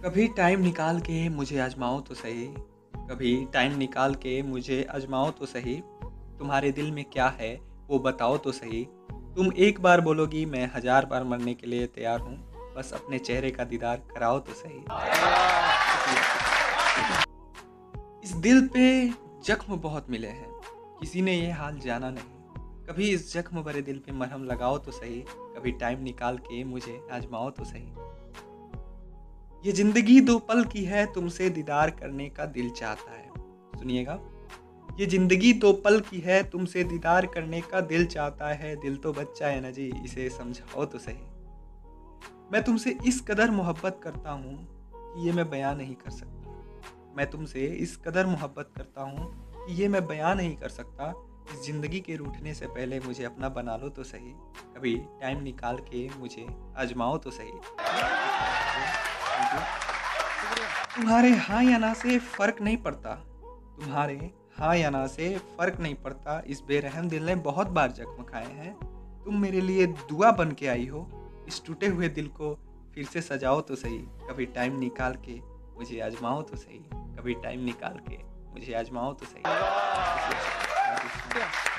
कभी टाइम निकाल के मुझे आजमाओ तो सही, कभी टाइम निकाल के मुझे आजमाओ तो सही। तुम्हारे दिल में क्या है वो बताओ तो सही। तुम एक बार बोलोगी मैं 1000 बार मरने के लिए तैयार हूँ, बस अपने चेहरे का दीदार कराओ तो सही। इस दिल पे जख्म बहुत मिले हैं, किसी ने ये हाल जाना नहीं। कभी इस जख्म भरे दिल पे मरहम लगाओ तो सही, कभी टाइम निकाल के मुझे आजमाओ तो सही। ये जिंदगी 2 पल की है, तुमसे दीदार करने का दिल चाहता है। सुनिएगा, ये जिंदगी 2 पल की है, तुमसे दीदार करने का दिल चाहता है। दिल तो बच्चा है ना जी, इसे समझाओ तो सही। मैं तुमसे इस कदर मोहब्बत करता हूँ कि ये मैं बयां नहीं कर सकता। मैं तुमसे इस कदर मोहब्बत करता हूँ कि ये मैं बयां नहीं कर सकता। इस जिंदगी के रूठने से पहले मुझे अपना बना लो तो सही, कभी टाइम निकाल के मुझे आजमाओ तो सही। तुम्हारे हाँ या ना से फर्क नहीं पड़ता, तुम्हारे हाँ या ना से फर्क नहीं पड़ता। इस बेरहम दिल ने बहुत बार जख्म खाए हैं। तुम मेरे लिए दुआ बन के आई हो, इस टूटे हुए दिल को फिर से सजाओ तो सही। कभी टाइम निकाल के मुझे आजमाओ तो सही, कभी टाइम निकाल के मुझे आजमाओ तो सही।